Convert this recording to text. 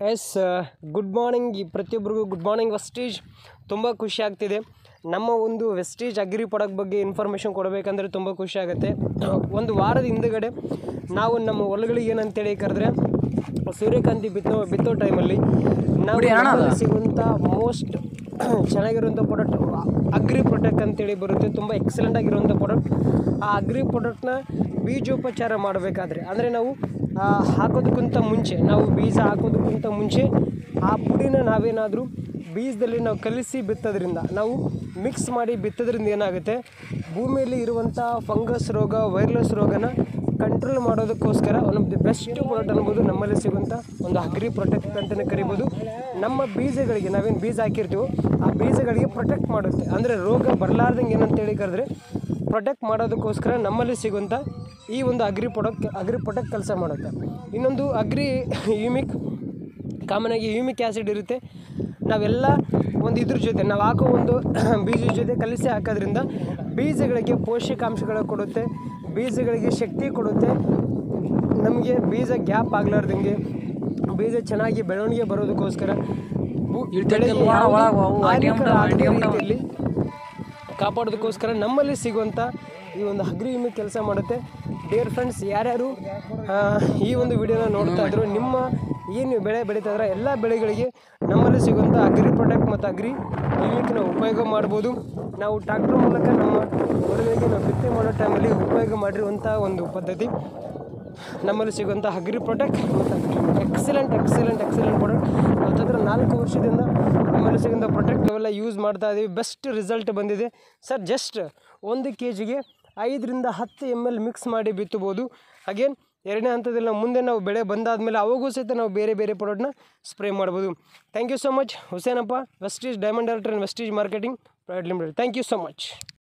S good morning ಪ್ರತಿಯೊಬ್ಬರಿಗೂ good morning Vestige. ತುಂಬ ಖುಷಿ ಆಗ್ತಿದೆ. ನಮ್ಮ ಒಂದು ವೆಸ್ಟೀಜ್ ಅಗ್ರಿ ಪ್ರಾಡಕ್ಟ್ ಬಗ್ಗೆ ಇನ್ಫಾರ್ಮೇಷನ್ ಕೊಡಬೇಕಂದ್ರೆ ತುಂಬ ಖುಷಿ ಆಗುತ್ತೆ. ಒಂದು ವಾರದ ಹಿಂದುಗಡೆ ನಾವು ನಮ್ಮ ಹೊಲಗಳಿಗೆ ಏನಂತೇಳಿ ಕರೆದ್ರೆ ಸೂರ್ಯಕಾಂತಿ ಬಿತ್ತೋ ಟೈಮಲ್ಲಿ ನಾವು ಸಿಗುವಂಥ ಮೋಸ್ಟ್ ಚೆನ್ನಾಗಿರುವಂಥ ಪ್ರಾಡಕ್ಟ್ ಅಗ್ರಿ ಪ್ರಾಡಕ್ಟ್ ಅಂತೇಳಿ ಬರುತ್ತೆ. ತುಂಬ ಎಕ್ಸಲೆಂಟ್ ಆಗಿರುವಂಥ ಪ್ರಾಡಕ್ಟ್. ಆ ಅಗ್ರಿ ಪ್ರಾಡಕ್ಟ್ನ ಬೀಜೋಪಚಾರ ಮಾಡಬೇಕಾದ್ರೆ ಅಂದರೆ ನಾವು ಹಾಕೋದಕ್ಕಿಂತ ಮುಂಚೆ, ನಾವು ಬೀಜ ಹಾಕೋದಕ್ಕಿಂತ ಮುಂಚೆ ಆ ಪುಡಿನ ನಾವೇನಾದರೂ ಬೀಜದಲ್ಲಿ ನಾವು ಕಲಿಸಿ ಬಿತ್ತೋದ್ರಿಂದ, ನಾವು ಮಿಕ್ಸ್ ಮಾಡಿ ಬಿತ್ತೋದ್ರಿಂದ ಏನಾಗುತ್ತೆ, ಭೂಮಿಯಲ್ಲಿ ಇರುವಂಥ ಫಂಗಸ್ ರೋಗ, ವೈರಸ್ ರೋಗನ ಕಂಟ್ರೋಲ್ ಮಾಡೋದಕ್ಕೋಸ್ಕರ one of the best product ಅನ್ಬೋದು ನಮ್ಮಲ್ಲಿ ಸಿಗುವಂಥ ಒಂದು ಅಗ್ರಿ ಪ್ರೊಟೆಕ್ಟ್ ಅಂತಲೇ ಕರಿಬೋದು. ನಮ್ಮ ಬೀಜಗಳಿಗೆ ನಾವೇನು ಬೀಜ ಹಾಕಿರ್ತೀವೋ ಆ ಬೀಜಗಳಿಗೆ ಪ್ರೊಟೆಕ್ಟ್ ಮಾಡುತ್ತೆ. ಅಂದರೆ ರೋಗ ಬರಲಾರ್ದಂಗೆ ಏನಂತೇಳಿ ಕರೆದ್ರೆ ಪ್ರೊಟೆಕ್ಟ್ ಮಾಡೋದಕ್ಕೋಸ್ಕರ ನಮ್ಮಲ್ಲಿ ಸಿಗುವಂಥ ಈ ಒಂದು ಅಗ್ರಿ ಪ್ರೊಟೆಕ್ಟ್ ಕೆಲಸ ಮಾಡುತ್ತೆ. ಇನ್ನೊಂದು ಅಗ್ರಿ ಹ್ಯೂಮಿಕ್, ಕಾಮನ್ ಆಗಿ ಹ್ಯೂಮಿಕ್ ಆ್ಯಸಿಡ್ ಇರುತ್ತೆ. ನಾವೆಲ್ಲ ಒಂದು ಇದ್ರ ಜೊತೆ ನಾವು ಹಾಕೋ ಒಂದು ಬೀಜದ ಜೊತೆ ಕಲಿಸಿ ಹಾಕೋದ್ರಿಂದ ಬೀಜಗಳಿಗೆ ಪೋಷಕಾಂಶಗಳು ಕೊಡುತ್ತೆ, ಬೀಜಗಳಿಗೆ ಶಕ್ತಿ ಕೊಡುತ್ತೆ. ನಮಗೆ ಬೀಜ ಗ್ಯಾಪ್ ಆಗಲಾರ್ದಂಗೆ ಬೀಜ ಚೆನ್ನಾಗಿ ಬೆಳವಣಿಗೆ ಬರೋದಕ್ಕೋಸ್ಕರ ರೀತಿಯಲ್ಲಿ ಕಾಪಾಡೋದಕ್ಕೋಸ್ಕರ ನಮ್ಮಲ್ಲಿ ಸಿಗುವಂಥ ಈ ಒಂದು ಅಗ್ರಿ ಹ್ಯೂಮಿಕ್ ಕೆಲಸ ಮಾಡುತ್ತೆ. ಡಿಯರ್ ಫ್ರೆಂಡ್ಸ್, ಯಾರ್ಯಾರು ಈ ಒಂದು ವಿಡಿಯೋನ ನೋಡ್ತಾ ಇದ್ರು, ನಿಮ್ಮ ಏನು ಬೆಳೆ ಬೆಳೀತಾ ಇದ್ರೆ ಎಲ್ಲ ಬೆಳೆಗಳಿಗೆ ನಮ್ಮಲ್ಲಿ ಸಿಗುವಂಥ ಅಗ್ರಿ ಪ್ರಾಡಕ್ಟ್ ಮತ್ತು ಅಗ್ರಿ ಹ್ಯೂಮಿಕ್ನ ಉಪಯೋಗ ಮಾಡ್ಬೋದು. ನಾವು ಟ್ರಾಕ್ಟರ್ ಮೂಲಕ ನಮ್ಮ ಹೊಲಗಳಿಗೆ ನಾವು ಬಿತ್ತನೆ ಮಾಡೋ ಟೈಮಲ್ಲಿ ಉಪಯೋಗ ಮಾಡಿರುವಂಥ ಒಂದು ಪದ್ಧತಿ ನಮ್ಮಲ್ಲಿ ಸಿಗುವಂಥ ಅಗ್ರಿ ಪ್ರಾಡಕ್ಟ್ ಮತ್ತು ಎಕ್ಸಲೆಂಟ್ ಪ್ರಾಡಕ್ಟ್. ಹತ್ತಿರ 4 ವರ್ಷದಿಂದ ನಮ್ಮಲ್ಲಿ ಸಿಗುವಂಥ ಪ್ರಾಡಕ್ಟ್ ಅವೆಲ್ಲ ಯೂಸ್ ಮಾಡ್ತಾ ಇದ್ದೀವಿ. ಬೆಸ್ಟ್ ರಿಸಲ್ಟ್ ಬಂದಿದೆ ಸರ್. ಜಸ್ಟ್ 1 kgಗೆ 5 ರಿಂದ 10 ml ಮಿಕ್ಸ್ ಮಾಡಿ ಬಿತ್ತಬೋದು. ಅಗೇನ್ ಎರಡನೇ ಹಂತದಲ್ಲಿ ನಾವು ಮುಂದೆ ನಾವು ಬೆಳೆ ಬಂದಾದಮೇಲೆ ಅವಾಗೂ ಸಹಿತ ನಾವು ಬೇರೆ ಪ್ರಾಡಕ್ಟ್ನ ಸ್ಪ್ರೇ ಮಾಡ್ಬೋದು. Thank you so much. Husenappa, Vestige diamond director and Vestige marketing private limited. Thank you so much.